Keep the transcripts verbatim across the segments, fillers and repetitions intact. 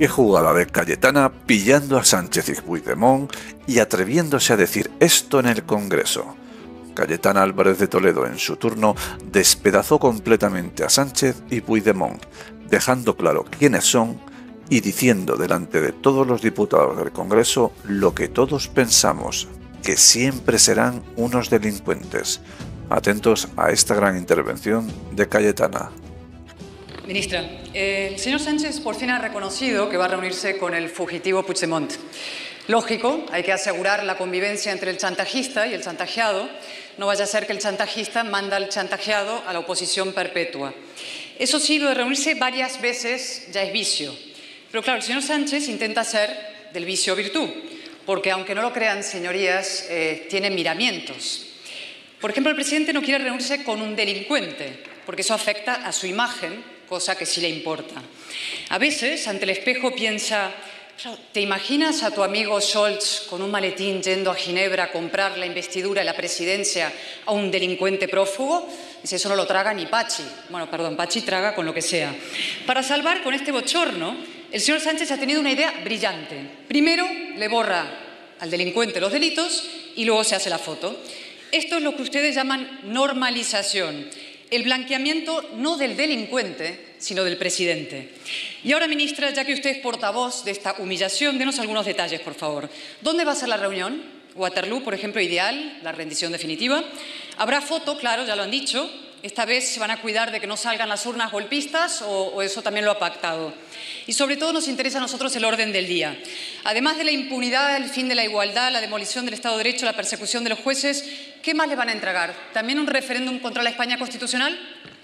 Qué jugada de Cayetana pillando a Sánchez y Puigdemont y atreviéndose a decir esto en el Congreso. Cayetana Álvarez de Toledo, en su turno, despedazó completamente a Sánchez y Puigdemont, dejando claro quiénes son y diciendo delante de todos los diputados del Congreso lo que todos pensamos, que siempre serán unos delincuentes. Atentos a esta gran intervención de Cayetana. Ministra, eh, el señor Sánchez por fin ha reconocido que va a reunirse con el fugitivo Puigdemont. Lógico, hay que asegurar la convivencia entre el chantajista y el chantajeado. No vaya a ser que el chantajista manda al chantajeado a la oposición perpetua. Eso sí, lo de reunirse varias veces ya es vicio. Pero claro, el señor Sánchez intenta hacer del vicio virtud, porque aunque no lo crean, señorías, eh, tiene miramientos. Por ejemplo, el presidente no quiere reunirse con un delincuente, porque eso afecta a su imagen, cosa que sí le importa. A veces, ante el espejo, piensa, ¿te imaginas a tu amigo Scholz con un maletín yendo a Ginebra a comprar la investidura y la presidencia a un delincuente prófugo? Dice, eso no lo traga ni Pachi. Bueno, perdón, Pachi traga con lo que sea. Para salvar con este bochorno, el señor Sánchez ha tenido una idea brillante. Primero, le borra al delincuente los delitos y luego se hace la foto. Esto es lo que ustedes llaman normalización. El blanqueamiento no del delincuente, sino del presidente. Y ahora, ministra, ya que usted es portavoz de esta humillación, denos algunos detalles, por favor. ¿Dónde va a ser la reunión? Waterloo, por ejemplo, ideal, la rendición definitiva. Habrá foto, claro, ya lo han dicho. Esta vez se van a cuidar de que no salgan las urnas golpistas o, o eso también lo ha pactado. Y sobre todo nos interesa a nosotros el orden del día. Además de la impunidad, el fin de la igualdad, la demolición del Estado de Derecho, la persecución de los jueces, ¿qué más le van a entregar? ¿También un referéndum contra la España constitucional?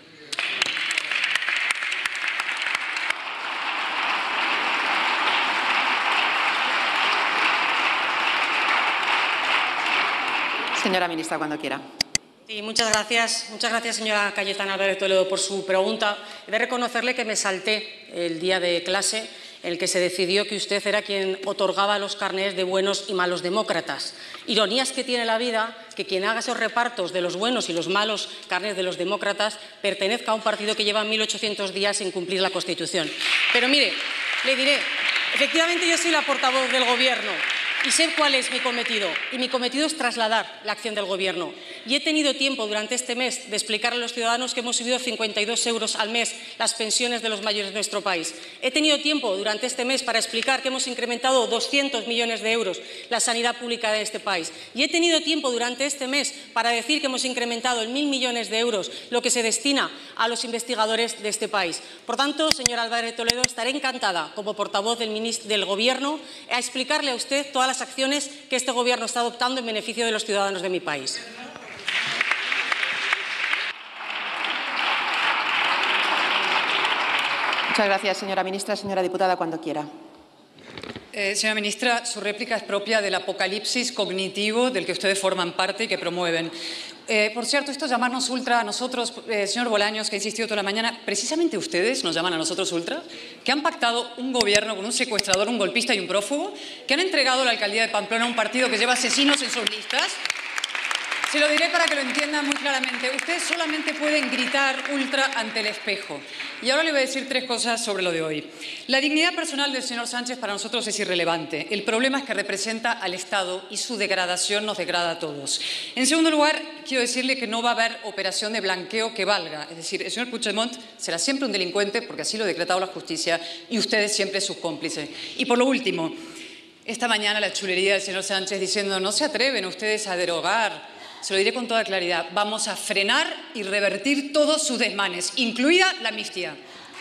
Señora ministra, cuando quiera. Sí, muchas gracias. Muchas gracias, señora Cayetana Álvarez de Toledo, por su pregunta. He de reconocerle que me salté el día de clase en el que se decidió que usted era quien otorgaba los carnés de buenos y malos demócratas. Ironías que tiene la vida que quien haga esos repartos de los buenos y los malos carnés de los demócratas pertenezca a un partido que lleva mil ochocientos días sin cumplir la Constitución. Pero mire, le diré, efectivamente yo soy la portavoz del Gobierno y sé cuál es mi cometido. Y mi cometido es trasladar la acción del Gobierno. Y he tenido tiempo durante este mes de explicarle a los ciudadanos que hemos subido cincuenta y dos euros al mes las pensiones de los mayores de nuestro país. He tenido tiempo durante este mes para explicar que hemos incrementado doscientos millones de euros la sanidad pública de este país. Y he tenido tiempo durante este mes para decir que hemos incrementado en mil millones de euros lo que se destina a los investigadores de este país. Por tanto, señora Álvarez de Toledo, estaré encantada, como portavoz del, del Gobierno, a explicarle a usted todas las acciones que este Gobierno está adoptando en beneficio de los ciudadanos de mi país. Muchas gracias, señora ministra. Señora diputada, cuando quiera. Eh, señora ministra, su réplica es propia del apocalipsis cognitivo del que ustedes forman parte y que promueven. Eh, por cierto, esto llamarnos ultra a nosotros, eh, señor Bolaños, que ha insistido toda la mañana, precisamente ustedes nos llaman a nosotros ultra, que han pactado un gobierno con un secuestrador, un golpista y un prófugo, que han entregado la alcaldía de Pamplona a un partido que lleva asesinos en sus listas. Se lo diré para que lo entiendan muy claramente. Ustedes solamente pueden gritar ultra ante el espejo. Y ahora le voy a decir tres cosas sobre lo de hoy. La dignidad personal del señor Sánchez para nosotros es irrelevante. El problema es que representa al Estado y su degradación nos degrada a todos. En segundo lugar, quiero decirle que no va a haber operación de blanqueo que valga. Es decir, el señor Puigdemont será siempre un delincuente porque así lo ha decretado la justicia y ustedes siempre sus cómplices. Y por lo último, esta mañana la chulería del señor Sánchez diciendo no se atreven ustedes a derogar. Se lo diré con toda claridad, vamos a frenar y revertir todos sus desmanes, incluida la amnistía.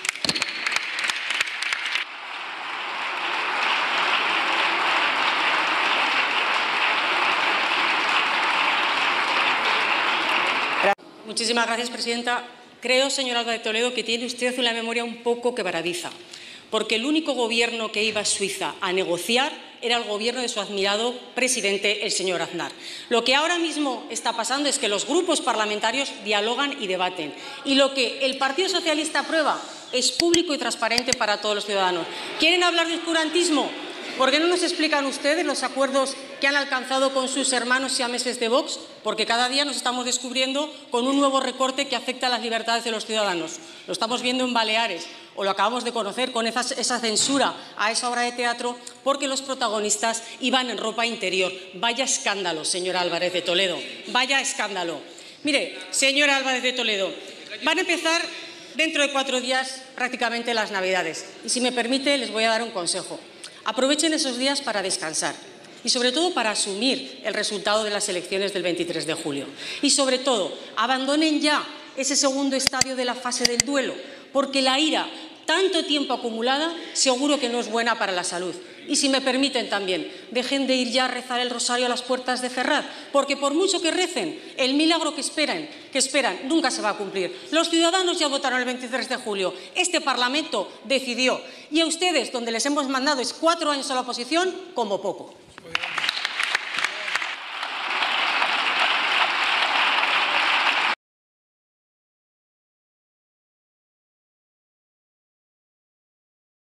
Muchísimas gracias, presidenta. Creo, señora Álvarez de Toledo, que tiene usted una memoria un poco quebradiza, porque el único gobierno que iba a Suiza a negociar era el gobierno de su admirado presidente, el señor Aznar. Lo que ahora mismo está pasando es que los grupos parlamentarios dialogan y debaten. Y lo que el Partido Socialista aprueba es público y transparente para todos los ciudadanos. ¿Quieren hablar de oscurantismo? ¿Por qué no nos explican ustedes los acuerdos que han alcanzado con sus hermanos siameses de Vox? Porque cada día nos estamos descubriendo con un nuevo recorte que afecta a las libertades de los ciudadanos. Lo estamos viendo en Baleares o lo acabamos de conocer con esa, esa censura a esa obra de teatro, porque los protagonistas iban en ropa interior. Vaya escándalo, señora Álvarez de Toledo, vaya escándalo. Mire, señora Álvarez de Toledo, van a empezar dentro de cuatro días prácticamente las Navidades. Y si me permite, les voy a dar un consejo. Aprovechen esos días para descansar y sobre todo para asumir el resultado de las elecciones del veintitrés de julio. Y sobre todo, abandonen ya ese segundo estadio de la fase del duelo, porque la ira, tanto tiempo acumulada, seguro que no es buena para la salud. Y si me permiten también, dejen de ir ya a rezar el rosario a las puertas de Ferraz, porque por mucho que recen, el milagro que esperan, que esperan nunca se va a cumplir. Los ciudadanos ya votaron el veintitrés de julio, este Parlamento decidió, y a ustedes, donde les hemos mandado es cuatro años a la oposición, como poco.